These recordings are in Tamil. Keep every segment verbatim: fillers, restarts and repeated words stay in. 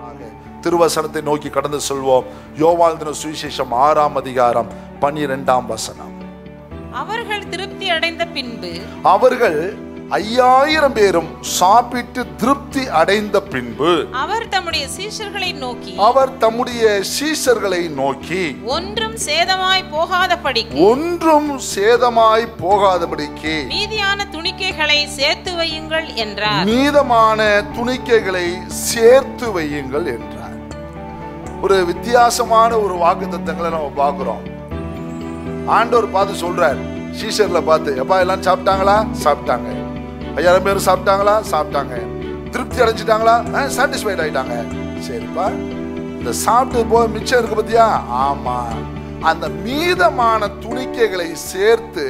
திருவசனத்தை நோக்கி கடந்து செல்வோம். யோவான் சுவிசேஷம் ஆறாம் அதிகாரம் பன்னிரெண்டாம் வசனம். அவர்கள் திருப்தி அடைந்த பின்பு அவர்கள் ஐயாயிரம் பேரும் சாப்பிட்டு திருப்தி அடைந்த பின்பு அவர் தம்முடைய சீஷர்களை நோக்கி அவர் தம்முடைய சீஷர்களை நோக்கி ஒன்றும் சேதமாய் போகாதபடிக்கு ஒன்றும் சேதமாய் போகாதபடிக்கு மீதியான துணிக்கைகளை சேர்த்து வையுங்கள் என்றார். மீதமான துணிக்கைகளை சேர்த்து வையுங்கள் என்றார். ஒரு வித்தியாசமான ஒரு வாக்குத்தத்தங்களை நம்ம பார்க்கிறோம். ஆண்டவர் பார்த்து சொல்றார், சீஷர்ல பார்த்து, எப்பா எல்லாம் சாப்பிட்டாங்களா? சாப்பிட்டாங்க. ஐயாயிரம் பேர் சாப்பிட்டாங்களா? சாப்பிட்டாங்க. திருப்தி அடைஞ்சிட்டாங்களா? சாட்டிஸ்ஃபைட் ஆயிட்டாங்க. சரிப்பா, இந்த சாப்பிட்டு போக மிச்சம் இருக்கு பத்தியா? ஆமா. அந்த மீதமான துணிக்கைகளை சேர்த்து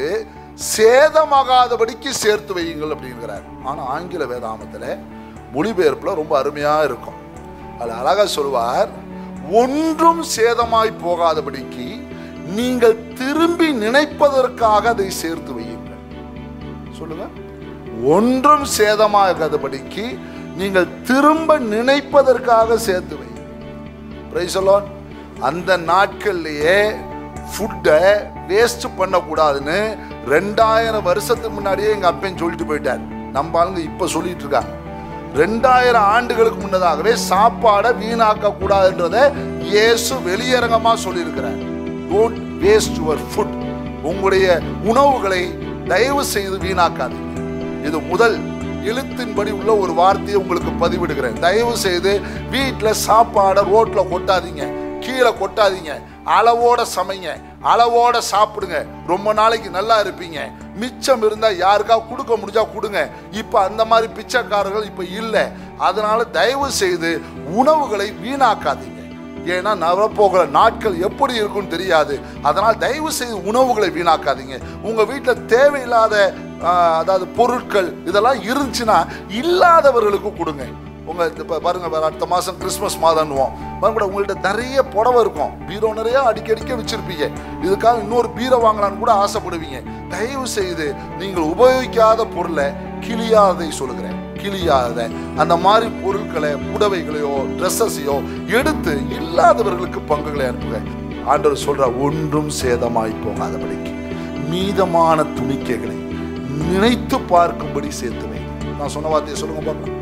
சேதமாகாதபடிக்கு சேர்த்து வையுங்கள் அப்படிங்கிறார். ஆனா ஆங்கில வேதாமத்துல மொழிபெயர்ப்புல ரொம்ப அருமையா இருக்கும். அது அழகா சொல்வார், ஒன்றும் சேதமாய் போகாதபடிக்கு நீங்கள் திரும்பி நினைப்பதற்காக அதை சேர்த்து வையுங்கள். சொல்லுங்க, ஒன்றும் சேதமாகாதபடிக்கு நீங்கள் திரும்ப நினைப்பதற்காக சேர்த்து வையுங்கள். Praise the Lord. அந்த நாட்கள்லயே ஃபுட்டை வேஸ்ட் பண்ணக்கூடாதுன்னு ரெண்டாயிரம் வருஷத்துக்கு முன்னாடியே எங்க அப்பன் சொல்லிட்டு போயிட்டார். நம்ம ஆளுங்க இப்ப சொல்லிட்டு இருக்காங்க. ரெண்டாயிரம் ஆண்டுகளுக்கு முன்னதாகவே சாப்பாடை வீணாக்க கூடாதுன்றதை இயேசு வெளியரங்கமா சொல்லி இருக்கிறார். Don't waste your food. உங்களுடைய உணவுகளை தயவு செய்து வீணாக்காதீங்க. இது முதல் எழுத்தின்படி உள்ள ஒரு வார்த்தையை உங்களுக்கு பதிவிடுகிறேன். தயவு செய்து வீட்டில் சாப்பாடை ரோட்ல கொட்டாதீங்க, கீழே கொட்டாதீங்க. அளவோட சமைங்க, அளவோட சாப்பிடுங்க. ரொம்ப நாளைக்கு நல்லா இருப்பீங்க. மிச்சம் இருந்தா யாருக்கா கொடுக்க முடிஞ்சா கொடுங்க. இப்ப அந்த மாதிரி பிச்சைக்காரர்கள் இப்ப இல்லை. அதனால தயவு செய்து உணவுகளை வீணாக்காதீங்க. ஏன்னா நவரப்போகிற நாட்கள் எப்படி இருக்குன்னு தெரியாது. அதனால் தயவு செய்து உணவுகளை வீணாக்காதீங்க. உங்க வீட்டில் தேவையில்லாத அதாவது பொருட்கள் இதெல்லாம் இருந்துச்சுன்னா இல்லாதவர்களுக்கு கொடுங்க. உங்க இப்ப பாருங்க, அடுத்த மாசம் கிறிஸ்துமஸ் மாதம்னுவோம். பாருங்க, உங்கள்கிட்ட நிறைய புடவை இருக்கும், பீரோ நிறைய அடிக்கடிக்க வச்சிருப்பீங்க. இதுக்காக இன்னொரு பீரோ வாங்கலான்னு கூட ஆசைப்படுவீங்க. தயவு செய்து நீங்கள் உபயோகிக்காத பொருளை, கிழியாததை சொல்லுகிறேன், கிழியாத அந்த மாதிரி பொருட்களை, புடவைகளையோ ட்ரெஸ்ஸையோ எடுத்து இல்லாதவர்களுக்கு பங்குகளை அனுப்புங்க. ஆண்டவர் சொல்ற, ஒன்றும் சேதமாய் போகாதபடிக்கு மீதமான துணிக்கைகளை நினைத்து பார்க்கும்படி சேர்த்துவை. நான் சொன்ன வார்த்தையை சொல்லுங்க பார்க்கலாம்.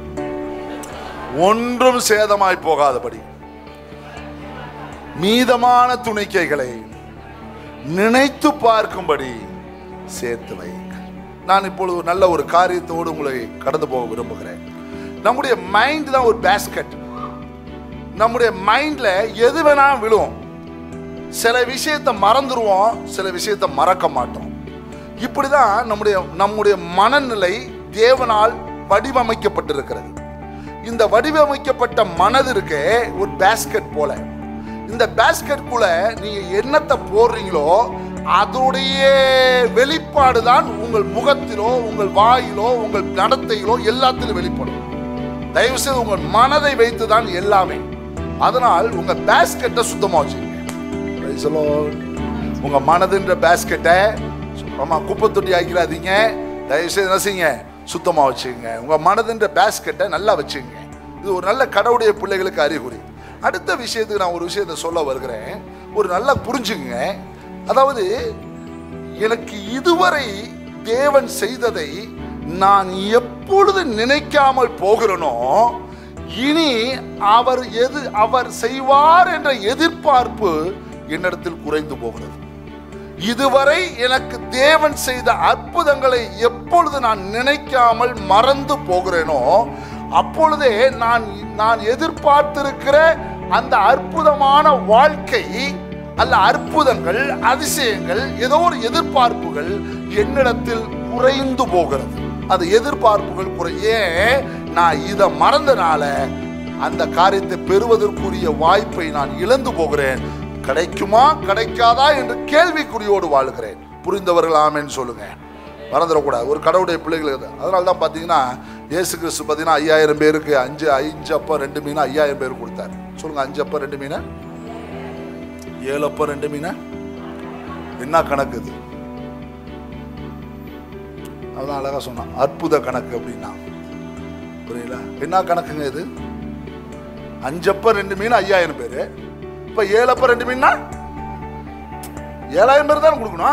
ஒன்றும் சேதமாய் போகாதபடி மீதமான துணிக்கைகளை நினைத்து பார்க்கும்படி சேர்த்து வையுங்கள். நான் இப்பொழுது நல்ல ஒரு காரியத்தோடு உங்களை கடந்து போக விரும்புகிறேன். நம்முடைய மைண்ட் தான் ஒரு பேஸ்கெட். நம்முடைய மைண்ட்ல எது வேணா விழும். சில விஷயத்தை மறந்துடுவோம், சில விஷயத்தை மறக்க மாட்டோம். இப்படிதான் நம்முடைய நம்முடைய மனநிலை தேவனால் வடிவமைக்கப்பட்டிருக்கிறது. இந்த வடிவமைக்கப்பட்ட மனது இருக்க ஒரு பேஸ்கெட் போல. இந்த பேஸ்கெட்குள்ள நீங்க என்னத்தை போடுறீங்களோ அதோடைய வெளிப்பாடு தான் உங்கள் முகத்திலோ, உங்கள் வாயிலோ, உங்கள் நடத்தையிலோ எல்லாத்திலும் வெளிப்படும். தயவு செய்து உங்கள் மனதை வைத்து தான் எல்லாமே. அதனால் உங்க பேஸ்கெட்டை சுத்தமா வச்சுக்கோங்க. உங்க மனதுன்ற பேஸ்கெட்டை குப்பை தொட்டி ஆக்கிறாதீங்க. தயவு செய்து என்ன செய்யுங்க, சுத்தமா வச்சுக்கோங்க. உங்க மனதுன்ற பேஸ்கெட்டை நல்லா வச்சுக்கோங்க. இது ஒரு நல்ல கடவுளுடைய பிள்ளைகளுக்கு அறிகுறி. அடுத்த விஷயத்துக்கு நான் ஒரு விஷயத்தை சொல்ல வருகிறேன். ஒரு நல்லா புரிஞ்சுங்க. அதாவது, எனக்கு இதுவரை தேவன் செய்ததை நான் எப்பொழுது நினைக்காமல் போகிறேனோ, இனி அவர் எது அவர் செய்வார் என்ற எதிர்பார்ப்பு என்னிடத்தில் குறைந்து போகிறது. இதுவரை எனக்கு தேவன் செய்த அற்புதங்களை எப்பொழுது நான் நினைக்காமல் மறந்து போகிறேனோ, அப்பொழுதே நான் நான் எதிர்பார்த்திருக்கிற அந்த அற்புதமான வாழ்க்கை அல்ல, அற்புதங்கள், அதிசயங்கள், ஏதோ ஒரு எதிர்பார்ப்புகள் என்னிடத்தில் குறைந்து போகிறது. அது எதிர்பார்ப்புகள் குறைய நான் இதை மறந்தனால அந்த காரியத்தை பெறுவதற்குரிய வாய்ப்பை நான் இழந்து போகிறேன். கிடைக்குமா கிடைக்காதா என்று கேள்விக்குறியோடு வாழுகிறேன். புரிந்தவர்கள் ஆமென் சொல்லுங்க. மறந்துடக்கூடாது. ஒரு கடவுளுடைய பிள்ளைகள். அதனால தான் பார்த்தீங்கன்னா இயேசு கிறிஸ்து பார்த்தீங்கன்னா ஐயாயிரம் பேருக்கு அஞ்சு அஞ்சு அப்பா ரெண்டு மீன் ஐயாயிரம் பேருக்கு கொடுத்தாரு. சொல்லுங்க, அஞ்சு அப்பா ரெண்டு மீன், ஏழு அப்பா ரெண்டு மீன், என்ன கணக்கு இது? அதான் அழகா சொன்னான், அற்புத கணக்கு அப்படின்னா. புரியல, என்ன கணக்குங்க இது? அஞ்சப்ப ரெண்டு மீன் ஐயாயிரம் பேரு. இப்ப ஏழப்ப ரெண்டு மீன்னா ஏழாயிரம் பேர் தான் கொடுக்கணும்.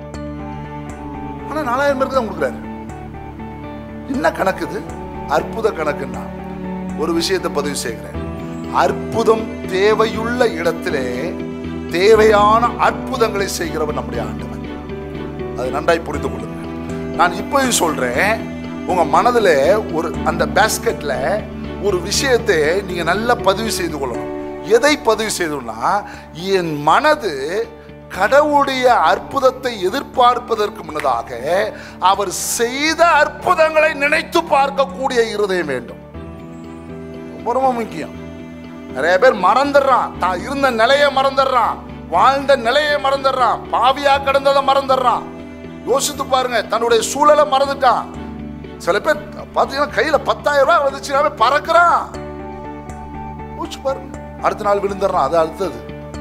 ஆனா நாலாயிரம் பேருக்கு தான் கொடுக்குறாரு. என்ன கணக்கு இது? அற்புத கணக்குன்னா ஒரு விஷயத்தை பதிவு செய்கிறேன். அற்புதம் தேவையுள்ள இடத்திலே தேவையான அற்புதங்களை செய்கிறவர் நம்முடைய ஆண்டவர். அது நன்றாய் புரிந்து கொள்ளுங்க. நான் இப்பயும் சொல்றேன், உங்க மனதில் ஒரு அந்த பேஸ்கெட்ல ஒரு விஷயத்தை நீங்க நல்லா பதிவு செய்து கொள்ளணும். எதை பதிவு செய்தோம்னா, என் மனது கடவுளுடைய அற்புதத்தை எதிர்பார்ப்பதற்கு முன்னதாக அவர் செய்த அற்புதங்களை நினைத்து பார்க்கக்கூடிய இருதயம் வேண்டும். ரொம்ப முக்கியம். நிறைய பேர் மறந்துடுறான், தான் இருந்த நிலையை மறந்துடுறான், வாழ்ந்த நிலையை மறந்துடுறான், பாவியா கிடந்ததை மறந்துடுறான். யோசித்து பாருங்க, தன்னுடைய சூழலை மறந்துட்டான். சில பேர் பார்த்தீங்கன்னா கையில பத்தாயிரம் ரூபாய் வந்துச்சுனாவே பறக்கிறான். யோசிச்சு பாருங்க, அடுத்த நாள் விழுந்துடுறான். அது அடுத்தது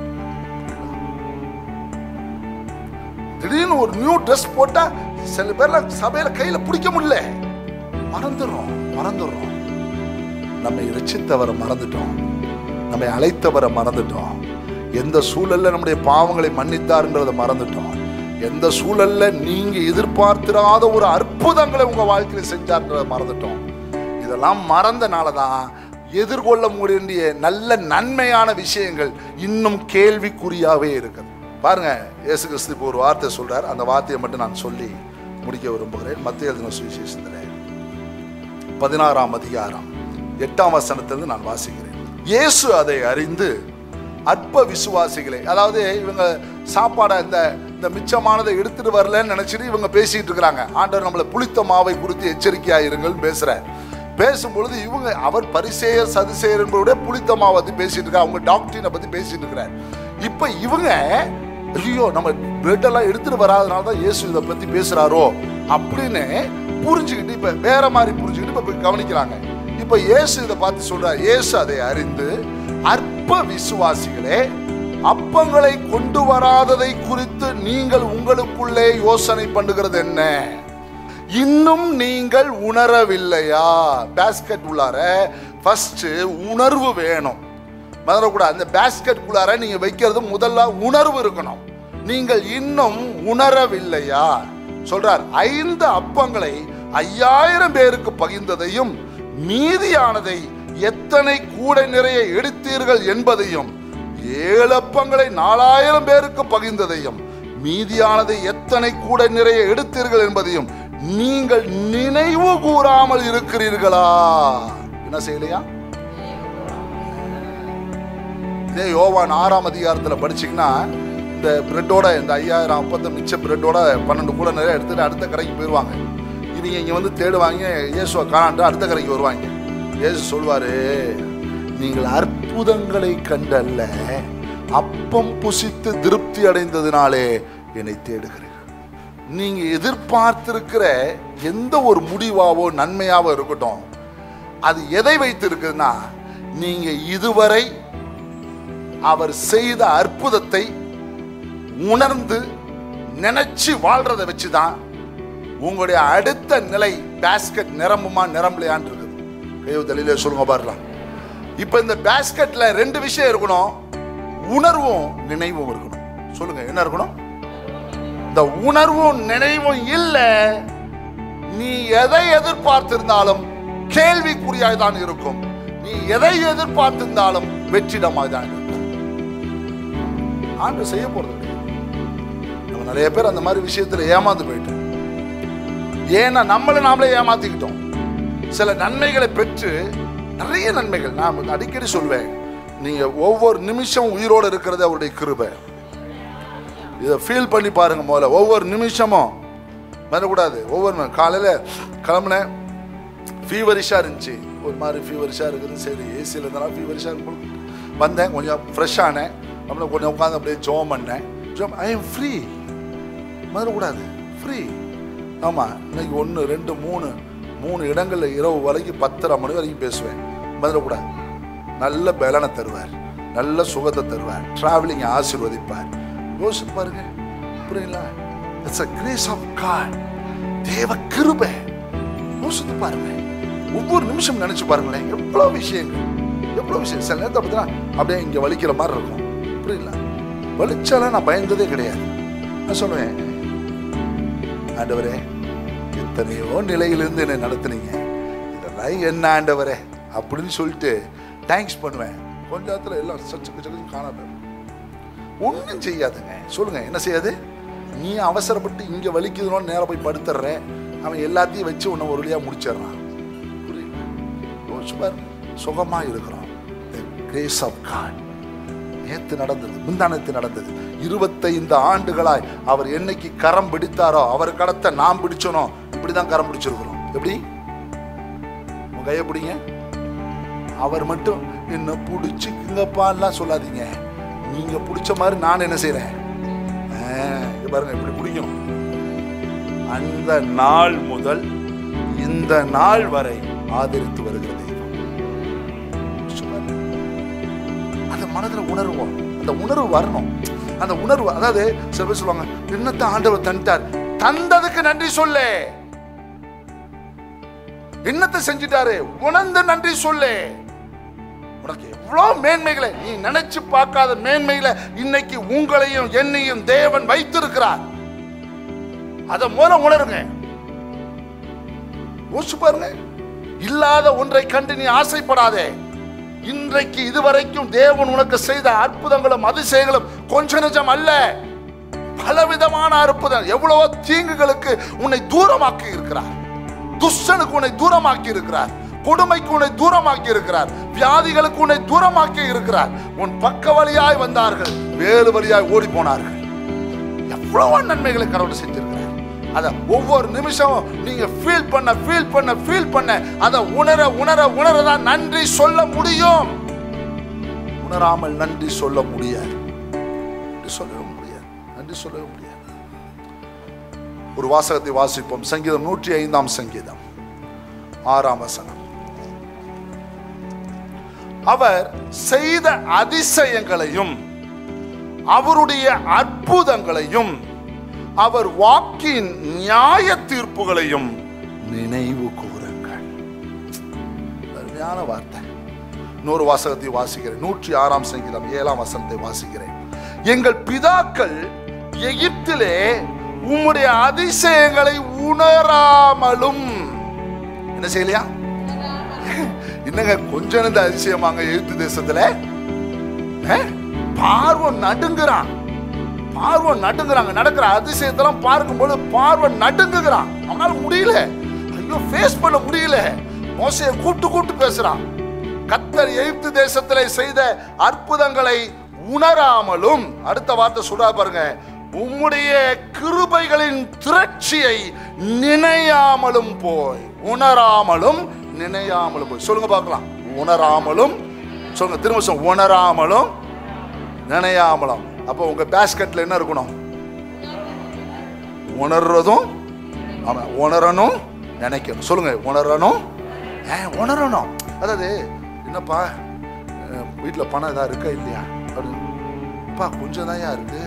திடீர்னு ஒரு நியூ ட்ரெஸ் போட்டா சில பேர்ல சபையில கையில பிடிக்க முடியல. மறந்துடுறோம் மறந்துடுறோம் நம்மை இரட்சித்தவரை மறந்துட்டோம், நம்மை அழைத்தவரை மறந்துட்டோம், எந்த சூழல்ல நம்முடைய பாவங்களை மன்னித்தார்ன்றதை மறந்துட்டோம், எந்த சூழல்ல நீங்க எதிர்பார்த்திராத ஒரு அற்புதங்களை உங்க வாழ்க்கையில செஞ்சார்ன்றதை மறந்துட்டோம். இதெல்லாம் மறந்தனாலதான் எதிர்கொள்ள வேண்டிய நல்ல நன்மையான விஷயங்கள் இன்னும் கேள்விக்குறியாவே இருக்குது. பாருங்க, இயேசு கிறிஸ்து இப்போ ஒரு வார்த்தை சொல்றார். அந்த வார்த்தையை மட்டும் நான் சொல்லி முடிக்க விரும்புகிறேன். மத்தேயு எழுதின சுவிசேஷத்திலே பதினாறாம் அதிகாரம் எட்டாம் வசனத்திலிருந்து நான் வாசிக்கிறேன். இயேசு அதை அறிந்து அற்ப விசுவாசிகளை, அதாவது இவங்க சாப்பாடை இந்த இந்த மிச்சமானதை எடுத்துட்டு வரலன்னு நினைச்சிட்டு இவங்க பேசிட்டு இருக்கிறாங்க. ஆண்டவர் நம்மளை புளித்த மாவை குறித்து எச்சரிக்கையா இருங்கள் பேசுறார். பேசும்பொழுது இவங்க அவர் பரிசேயர் சதுசேயர் என்பவருடைய புளித்த மாவை பத்தி பேசிட்டு இருக்காங்க, அவங்க டாக்டரினை பத்தி பேசிட்டு இருக்கிறார். இப்ப இவங்க ஐயோ நம்ம பிரெட் எல்லாம் எடுத்துட்டு வராதனால தான் இயேசு இதை பத்தி பேசுறாரோ அப்படின்னு புரிஞ்சுக்கிட்டு இப்ப வேற மாதிரி புரிஞ்சுக்கிட்டு இப்ப கவனிக்கிறாங்க. இப்ப இயேசு இதை பார்த்து சொல்றார். இயேசு அதை அறிந்து அற்ப விசுவாசிகளே, அப்பங்களை கொண்டு வராததை குறித்து நீங்கள் உங்களுக்குள்ளே யோசனை பண்ணுகிறது என்ன? இன்னும் நீங்கள் உணரவில்லையா? பேஸ்கெட் உள்ளார ஃபர்ஸ்ட் உணர்வு வேணும். மறந்துடக்கூடாது, அந்த பேஸ்கெட் குள்ளார நீங்க வைக்கிறது முதல்ல உணர்வு இருக்கணும். நீங்கள் இன்னும் உணரவில்லையா சொல்றார். ஐந்து அப்பங்களை ஐயாயிரம் பேருக்கு பகிர்ந்ததையும் மீதியானதை எத்தனை கூடை நிறைய எடுத்தீர்கள் என்பதையும், ஏழு அப்பங்களை நாலாயிரம் பேருக்கு பகிர்ந்ததையும் மீதியானதை எத்தனை கூடை நிறைய எடுத்தீர்கள் என்பதையும் நீங்கள் நினைவு கூறாமல் இருக்கிறீர்களா? என்ன செய்யலையா? இதே யோவான் ஆறாம் அதிகாரத்தில் படிச்சீங்கன்னா, இந்த பிரெட்டோட இந்த ஐயாயிரம் அப்பத்த மிச்ச பிரெட்டோட பன்னெண்டு கூட நிறைய எடுத்துட்டு அடுத்த கரைக்கு போயிடுவாங்க. இவங்க இங்க வந்து தேடுவாங்க, இயேசுவை காணாண்டு அடுத்த கரைக்கு வருவாங்க. இயேசு சொல்வாரு, நீங்கள் அற்புதங்களை கண்டல்ல, அப்பம் புசித்து திருப்தி அடைந்ததினாலே என்னை தேடுகிறீர்கள். நீங்க எதிர்பார்த்திருக்கிற எந்த ஒரு முடிவாவோ நன்மையாவோ இருக்கட்டும், அது எதை வைத்து இருக்குதுன்னா, நீங்க இதுவரை அவர் செய்த அற்புதத்தை உணர்ந்து நினைச்சு வாழ்றதை வச்சுதான் உங்களுடைய அடுத்த நிலை பேஸ்கெட் நிரம்புமா நிரம்பலையான் இருக்குது. கையெழுத்தலிலே சொல்லுங்க பாருலாம். இப்ப இந்த பேஸ்கெட்ல ரெண்டு விஷயம் இருக்கணும், உணர்வும் நினைவும் இருக்கணும். சொல்லுங்க, என்ன இருக்கணும்? இந்த உணர்வும் நினைவும் இல்ல, நீ எதை எதிர்பார்த்திருந்தாலும் கேள்விக்குறியாய் தான் இருக்கும். நீ எதை எதிர்பார்த்திருந்தாலும் வெற்றிடமாய் தான் இருக்கும். ஆண்டு செய்ய போறது. நம்ம நிறைய பேர் அந்த மாதிரி விஷயத்துல ஏமாந்து போயிட்டோம். ஏன்னா நம்மளை நாமளே ஏமாத்திக்கிட்டோம். சில நன்மைகளை பெற்று, நிறைய நன்மைகள் நான் அடிக்கடி சொல்வேன், நீங்க ஒவ்வொரு நிமிஷம் உயிரோடு இருக்கிறது அவருடைய கிருபை. இதை ஃபீல் பண்ணி பாருங்க. முதல்ல ஒவ்வொரு நிமிஷமும் வரக்கூடாது. ஒவ்வொரு காலையில கிளம்புன ஃபீவரிஷா இருந்துச்சு, ஒரு மாதிரி ஃபீவரிஷா இருக்குது, சரி ஏசியில் இருந்தாலும் ஃபீவரிஷா இருக்கும், வந்தேன் கொஞ்சம் ஃப்ரெஷ் ஆனேன், அப்படியே கொஞ்சம் உட்காந்து அப்படியே ஜோம் பண்ணேன். Zoom I am free. மறக்கூடாது, ஃப்ரீ. ஆமாம், இன்னைக்கு ஒன்று ரெண்டு மூணு மூணு இடங்களில் இரவு வரைக்கும் பத்தரை மணி வரைக்கும் பேசுவேன். மறக்கூடாது. நல்ல பலனை தருவார், நல்ல சுகத்தை தருவார், டிராவலிங் ஆசீர்வதிப்பார். யோசிச்சு பாருங்க, புரியுங்களா? It's a grace of God. தேவ கிருபை. யோசித்து பாருங்க, ஒவ்வொரு நிமிஷம் நினைச்சு பாருங்களேன், எவ்வளவு விஷயங்கள் எவ்வளவு விஷயம். சில நேரத்தை பார்த்தீங்கன்னா அப்படியே இங்க வலிக்கிற மாதிரி இருக்கும். புரியல, வலிச்சாலும் நான் பயந்ததே கிடையாது. நான் சொல்லுவேன், ஆண்டவரே எத்தனையோ நிலையிலிருந்து என்னை நடத்துனீங்க, இதெல்லாம் என்ன ஆண்டவரே அப்படின்னு சொல்லிட்டு தேங்க்ஸ் பண்ணுவேன். கொஞ்ச நேரத்தில் எல்லாம் சச்சு சச்சு காணாம ஒன்றும் செய்யாதுங்க. சொல்லுங்க, என்ன செய்யாது? நீ அவசரப்பட்டு இங்க வலிக்குதுன்னு நேரம் போய் படுத்துற, அவன் எல்லாத்தையும் வச்சு உன்னை ஒரு வழியா முடிச்சிடறான். புரியுது? சுகமா இருக்கிறோம். Grace of God. நேத்து நடந்தது, முந்தானத்து நடந்தது. இருபத்தைந்து ஆண்டுகளாய் அவர் என்னைக்கு கரம் பிடித்தாரோ, அவர் கடத்த நாம் பிடிச்சனோ, இப்படிதான் கரம் பிடிச்சிருக்கிறோம். எப்படி? உங்க கையை பிடிங்க. அவர் மட்டும் என்ன பிடிச்சுக்குங்கப்பான்லாம் சொல்லாதீங்க. நீங்க பிடிச்ச மாதிரி நான் என்ன செய்யறேன் பாருங்க, இப்படி பிடிக்கணும். அந்த நாள் முதல் இந்த நாள் வரை ஆதரித்து வருகிறது. அந்த மனதில் உணர்வோம், அந்த உணர்வு வரணும். அந்த உணர்வு, அதாவது சில பேர் சொல்லுவாங்க, என்னத்தை ஆண்டவர் தந்தார், தந்ததுக்கு நன்றி சொல்லு. என்னத்தை செஞ்சிட்டாரு உணர்ந்து நன்றி சொல்லு. உனக்கு எவ்வளவு மேன்மைகளை நீ நினைச்சு பார்க்காத மேன்மைகளை இன்னைக்கு உங்களையும் என்னையும் தேவன் வைத்திருக்கிறார். அத மூலம் உணருங்க. யோசிச்சு பாருங்க. இல்லாத ஒன்றை கண்டு நீ ஆசைப்படாதே. இன்றைக்கு இதுவரைக்கும் தேவன் உனக்கு செய்த அற்புதங்களும் அதிசயங்களும் கொஞ்ச நெஞ்சம் அல்ல, பலவிதமான அற்புதம். எவ்வளவோ தீங்குகளுக்கு உன்னை தூரமாக்கி இருக்கிறார். துஷ்டனுக்கு உன்னை தூரமாக்கி இருக்கிறார். கொடுமைக்கு உன்னை தூரமாக்கி இருக்கிறார். வியாதிகளுக்கு உன்னை தூரமாக்கி இருக்கிறார். உன் பக்க வழியாய் வந்தார்கள், வேறு வழியாய் ஓடி போனார்கள். எவ்வளவு நன்மைகளை கடவுள் செஞ்சிருக்கிறார். அத ஒவ்வொரு நிமிஷமும் நீங்க ஃபீல் பண்ண ஃபீல் பண்ண ஃபீல் பண்ண அத உணர உணர உணரதான் நன்றி சொல்ல முடியும். உணராமல் நன்றி சொல்ல முடியாது. சொல்லவே முடியாது. நன்றி சொல்லவே முடியாது. ஒரு வாசகத்தை வாசிப்போம். சங்கீதம் நூற்றி ஐந்தாம் சங்கீதம் ஆறாம் வசனம். அவர் செய்த அதிசயங்களையும் அவருடைய அற்புதங்களையும் அவர் வாக்கின் நியாய தீர்ப்புகளையும் நினைவு கூறுங்கள். அருமையான வார்த்தை. இன்னொரு வாசகத்தை வாசிக்கிறேன். நூற்றி ஆறாம் சங்கீதம் ஏழாம் வசனத்தை வாசிக்கிறேன். எங்கள் பிதாக்கள் எகிப்திலே உம்முடைய அதிசயங்களை உணராமலும், என்ன செய்யலையா? என்னங்க கொஞ்ச நேரம் அதிசயமாங்க எகிப்து தேசத்துல. பார்வை நடுங்குறான், பார்வை நடுங்குறாங்க. நடக்கிற அதிசயத்தெல்லாம் பார்க்கும்போது பார்வை நடுங்குகிறான். அவனால முடியல, ஐயோ ஃபேஸ் பண்ண முடியல. மோசையை கூட்டு கூட்டு பேசுறான். கர்த்தர் எகிப்து தேசத்திலே செய்த அற்புதங்களை உணராமலும், அடுத்த வார்த்தை சொல்றா பாருங்க, உம்முடைய கிருபைகளின் திரட்சியை நினையாமலும் போய். உணராமலும் நினையாமலும் போய். சொல்லுங்க பார்க்கலாம். உணராமலும், சொல்லுங்க திரும்ப சொல்லுங்க, உணராமலும் நினையாமலும். அப்போ உங்க பேஸ்கெட்ல என்ன இருக்கணும்? உணர்றதும் உணரணும், நினைக்கணும். சொல்லுங்க, உணரணும், உணரணும். அதாவது என்னப்பா வீட்டில் பணம் ஏதாவது இருக்கா இல்லையா அப்படின்ப்பா, கொஞ்சம் தான் இருக்கு,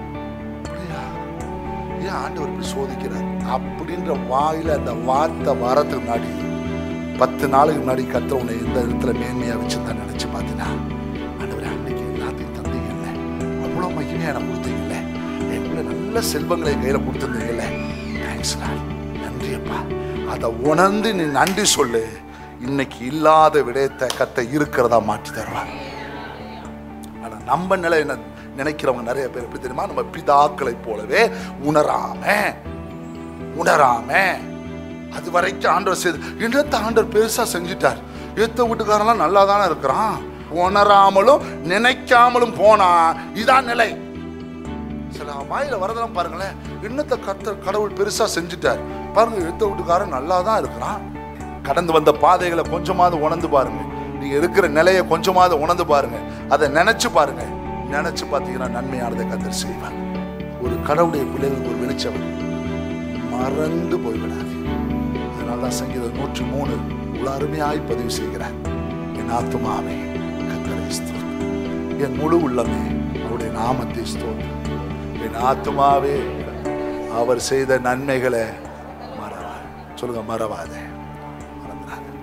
ஏன் ஆண்டவர் இப்படி சோதிக்கிறார் அப்படின்ற வாயில அந்த வார்த்தை வரதுக்கு முன்னாடி பத்து நாளுக்கு முன்னாடி கர்த்தர் உன்னை இந்த இடத்துல மேன்மையா வச்சுதான் நினைச்சு பார்த்தீங்கன்னா, ஆண்டவர் அன்னைக்கு எல்லாத்தையும் தந்தீங்கல்ல, அவ்வளோ மகிமையா எனக்கு கொடுத்தீங்கல்ல, எவ்வளோ நல்ல செல்வங்களை கையில கொடுத்துருந்தீங்கல்ல, தேங்க்ஸ் நன்றியப்பா. அதை உணர்ந்து நீ நன்றி சொல்லு. இன்னைக்கு இல்லாத விடயத்தை கர்த்தர் இருக்கிறதா மாற்றி தருவார். ஆனா நம்ம நிலை என்ன நினைக்கிறவங்க நிறைய பேர் எப்படி தெரியுமா? நம்ம பிதாக்களை போலவே உணராம உணராம அது வரைக்கும் ஆண்டவர் செய்து என்னத்த ஆண்டவர் பெருசா செஞ்சுட்டார், ஏத்த வீட்டுக்காரெல்லாம் நல்லா தானே இருக்கிறான், உணராமலும் நினைக்காமலும் போனா இதான் நிலை. சில வாயில வரதெல்லாம் பாருங்களேன், என்னத்த கர்த்தர் கடவுள் பெருசா செஞ்சுட்டார் பாருங்க, ஏத்த வீட்டுக்காரன் நல்லா தான் இருக்கிறான். கடந்து வந்த பாதைகளை கொஞ்சமாவது உணர்ந்து பாருங்க. நீங்க இருக்கிற நிலையை கொஞ்சமாவது உணர்ந்து பாருங்க. அதை நினைச்சு பாருங்க. நினைச்சு பார்த்தீங்கன்னா நன்மையானதை கர்த்தர் செய்வார். ஒரு கடவுளுடைய பிள்ளைகளுக்கு ஒரு வெளிச்சம் மறந்து போய்விடாது. அதனால்தான் சங்கீதம் நூற்றி மூணு இவ்வளவு அருமையாய் பதிவு செய்கிறார். என் ஆத்துமாவே கர்த்தரை ஸ்தோத்திரம், என் முழு உள்ளமே அவருடைய நாமத்தை ஸ்தோத்திரம். என் ஆத்துமாவே அவர் செய்த நன்மைகளை மறவாது. சொல்லுங்க, மறவாதே.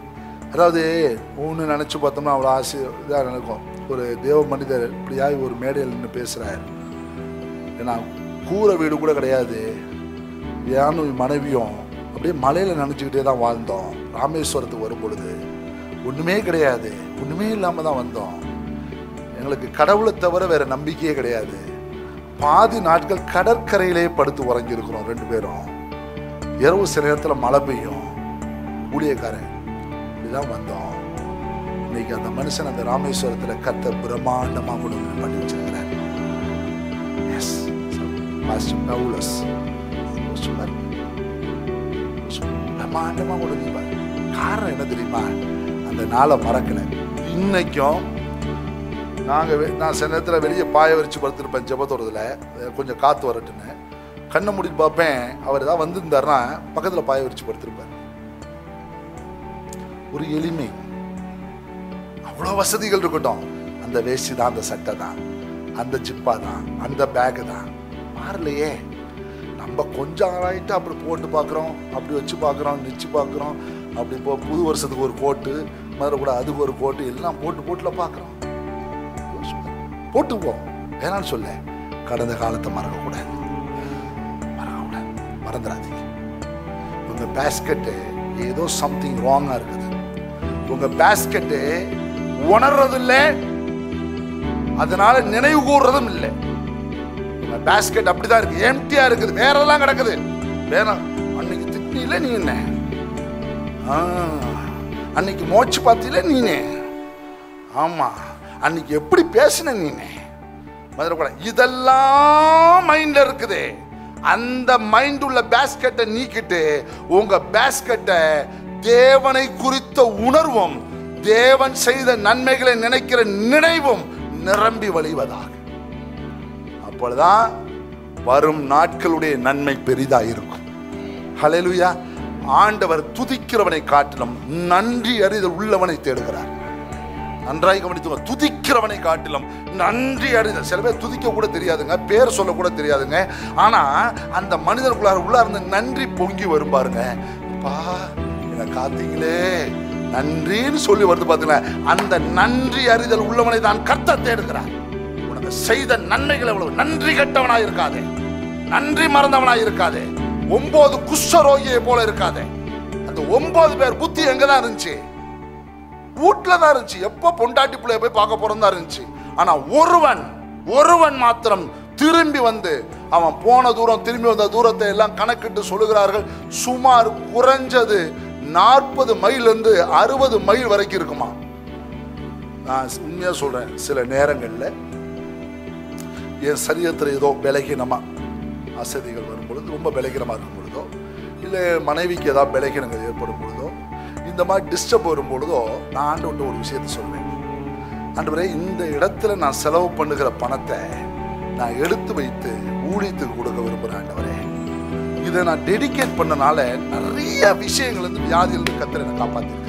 அதாவது ஒன்று நினச்சி பார்த்தோம்னா அவ்வளோ ஆசை இதாக நினைக்கும். ஒரு தேவ மனிதர் இப்படியா ஒரு மேடையில் நின்று பேசுகிறார். ஏன்னா கூரை வீடு கூட கிடையாது, ஏன்னு மனைவியும் அப்படியே மலையில் நினச்சிக்கிட்டே தான் வாழ்ந்தோம். ராமேஸ்வரத்துக்கு வரும் பொழுது ஒன்றுமே கிடையாது, ஒன்றுமே இல்லாமல் தான் வந்தோம். எங்களுக்கு கடவுளை தவிர வேறு நம்பிக்கையே கிடையாது. பாதி நாட்கள் கடற்கரையிலே படுத்து உறங்கியிருக்கிறோம் ரெண்டு பேரும். இரவு சில நேரத்தில் மழை பெய்யும், ஊழியக்காரன் இப்படிதான் வந்தோம். இன்னைக்கு அந்த மனுஷன் அந்த ராமேஸ்வரத்தில் கர்த்தர் பிரம்மாண்டமாக கொண்டு வந்து பண்ணி வச்சிருக்கிறார். எஸ் பாஸ்டர் பவுலஸ் பிரம்மாண்டமாக கொண்டு வந்து. காரணம் என்ன தெரியுமா? அந்த நாளை மறக்கல. இன்னைக்கும் நாங்கள் நான் சில நேரத்தில் வெளியே பாய வரிச்சு படுத்துருப்பேன் ஜெபத்தோடதில், கொஞ்சம் காற்று வரட்டுன்னு கண்ணை மூடிட்டு பார்ப்பேன். அவர் ஏதாவது வந்திருந்தாருன்னா பக்கத்தில் பாய வரிச்சு படுத்திருப்பார். ஒரு எளிமை, அவ்வளோ வசதிகள் இருக்கட்டும். அந்த வேஷ்டி தான், அந்த சட்டை தான், அந்த ஜிப்பா தான், அந்த பேகு தான் மாறலையே. நம்ம கொஞ்சம் ஆராயிட்டு அப்படி போட்டு பார்க்குறோம், அப்படி வச்சு பார்க்குறோம், நிச்சு பார்க்குறோம். அப்படி இப்போ புது வருஷத்துக்கு ஒரு கோட்டு, மதுரை கூட அதுக்கு ஒரு கோட்டு, எல்லாம் போட்டு போட்டுல பார்க்குறோம். போட்டுப்போம், வேணான்னு சொல்ல. கடந்த காலத்தை மறக்கக்கூடாது, மறக்கக்கூடாது, மறந்துடாதீங்க. உங்க பேஸ்கெட்டு ஏதோ சம்திங் ராங்கா இருக்குது. உங்க பேஸ்கெட்டு உணர்றது இல்லை, அதனால நினைவு கூறுறதும் இல்லை. உங்க பேஸ்கெட் அப்படிதான் இருக்கு, எம்டியா இருக்குது, வேற எல்லாம் கிடக்குது. வேணாம், அன்னைக்கு திட்டில நீ என்ன, அன்னைக்கு மோச்சு பார்த்தில நீனே, ஆமா அன்னைக்கு எப்படி பேசின நீனே, மதுரை இதெல்லாம் மைண்ட்ல இருக்குது. அந்த மைண்ட் உள்ள பேஸ்கெட்டை நீக்கிட்டு உங்க பேஸ்கெட்டை தேவனை குறித்த உணர்வும் தேவன் செய்த நன்மைகளை நினைக்கிற நினைவும் நிரம்பி வழிவதாக. அப்பொழுதுதான் வரும் நாட்களுடைய நன்மை பெரிதா இருக்கும். ஹல்லேலூயா. ஆண்டவர் துதிக்கிறவனை காட்டிலும் நன்றி அறிதல் உள்ளவனை தேடுகிறார். நன்றாய் கவனித்துங்க. துதிக்கிறவனை காட்டிலும் நன்றி அறிதல். சில பேர் துதிக்க கூட தெரியாதுங்க, பேர் சொல்ல கூட தெரியாதுங்க. ஆனா அந்த மனிதனுக்குள்ளார உள்ள இருந்து நன்றி பொங்கி வரும் பாருங்க. பா என்ன காத்தீங்களே, நன்றின்னு சொல்லி வருது பாத்தீங்களா. அந்த நன்றி அறிதல் உள்ளவனை தான் கர்த்தர் தேடுகிறார். உனக்கு செய்த நன்மைகள் எவ்வளவு. நன்றி கெட்டவனாய் இருக்காதே, நன்றி மறந்தவனாய் இருக்காதே, ஒன்பது குஷ்டரோகியை போல இருக்காதே. அந்த ஒன்பது பேர் புத்தி எங்கதான் இருந்துச்சு? வீட்டுல தான் இருந்துச்சு. எப்ப பொண்டாட்டி பிள்ளைய போய் பார்க்க போறதா இருந்துச்சு. ஆனா ஒருவன் ஒருவன் மாத்திரம் திரும்பி வந்து, அவன் போன தூரம் திரும்பி வந்த தூரத்தை எல்லாம் கணக்கிட்டு சொல்லுகிறார்கள். சுமார் குறைஞ்சது நாற்பது மைல் இருந்து அறுபது மைல் வரைக்கும் இருக்குமா. நான் உண்மையா சொல்றேன், சில நேரங்கள்ல என் சரீரத்தில் ஏதோ பலகீனமா அசதிகள் வரும் பொழுது, ரொம்ப பலகீனமா இருக்கும் பொழுதோ, இல்லை மனைவிக்கு ஏதாவது பலகீனங்கள் ஏற்படும் பொழுதோ, இந்த மாதிரி டிஸ்டர்ப் வரும் பொழுதோ, நான் ஆண்டவர்கிட்ட ஒரு விஷயத்தை சொல்வேன். ஆண்டவரே, இந்த இடத்துல நான் செலவு பண்ணுகிற பணத்தை நான் எடுத்து வைத்து ஊழியத்துக்கு கொடுக்க விரும்புகிறேன். ஆண்டவரே, இதை நான் டெடிகேட் பண்ணனால நிறைய விஷயங்கள் வந்து வியாதியிலிருந்து கர்த்தர் என்னை காப்பாத்திருக்கிறேன்.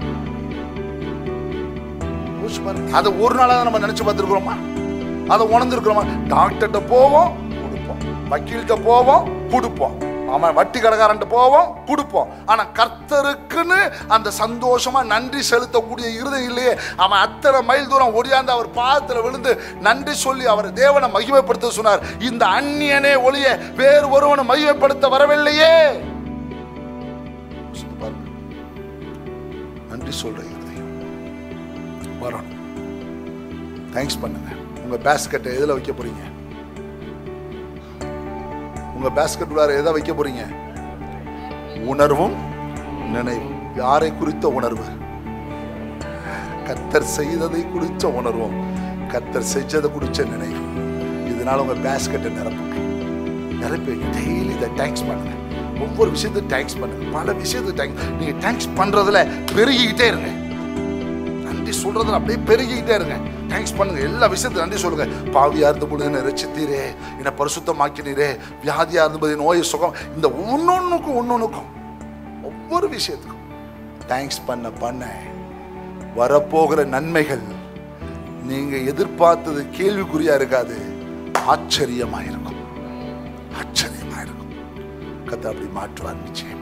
அதை ஒரு நாளாக நம்ம நினைச்சு பார்த்துருக்கிறோமா? அதை உணர்ந்துருக்கிறோமா? டாக்டர்கிட்ட போவோம் கொடுப்போம், வக்கீல்கிட்ட போவோம் கொடுப்போம், அவன் வட்டி கடைக்காரன்ட்டு போவோம் கொடுப்போம். ஆனா கர்த்தருக்குன்னு அந்த சந்தோஷமா நன்றி செலுத்தக்கூடிய இருதயம் இல்லையே. அவன் அத்தனை மைல் தூரம் ஒடியாந்து அவர் பாதத்துல விழுந்து நன்றி சொல்லி அவர் தேவனை மகிமைப்படுத்த சொன்னார். இந்த அந்நியனே ஒளிய வேறு ஒருவனை மகிமைப்படுத்த வரவில்லையே. நன்றி சொல்ற இருதயம் வரணும். தேங்க்ஸ் பண்ணுங்க. உங்க பேஸ்கெட்டை எதுல வைக்க போறீங்க? உங்க பேஸ்கெட் உள்ளார எதை வைக்க போறீங்க? உணர்வும் நினைவும். யாரை குறித்த உணர்வு? கர்த்தர் செய்ததை குறித்த உணர்வும், கர்த்தர் செஞ்சதை குறித்த நினைவு. இதனால உங்க பேஸ்கெட்டை நிரப்புங்க, நிரப்பி டெய்லி இதை தேங்க்ஸ் பண்ணுங்க. ஒவ்வொரு விஷயத்தையும் தேங்க்ஸ் பண்ணுங்க. பல விஷயத்துக்கு தேங்க்ஸ். நீங்க தேங்க்ஸ் பண்றதுல பெருகிக்கிட்டே இருங்க. நன்றி சொல்றதுல அப்படியே பெருகிக்கிட்டே இருங்க. தேங்க்ஸ் பண்ணுங்க. எல்லா விஷயத்தையும் நன்றி சொல்லுங்க. பாவியா இருந்தபோது என்னை ரட்சித்தீரே, என்னை பரிசுத்தமாக்கினீரே, வியாதியா இருந்தபோது நோயை சுகம். இந்த ஒன்னொன்னுக்கும் ஒன்னொன்னுக்கும் ஒவ்வொரு விஷயத்துக்கும் தேங்க்ஸ் பண்ண பண்ண வரப்போகிற நன்மைகள் நீங்க எதிர்பார்த்தது கேள்விக்குறியா இருக்காது, ஆச்சரியமா இருக்கும். ஆச்சரியமா இருக்கும். கர்த்தர் அப்படி மாற்றுவார் நிச்சயம்.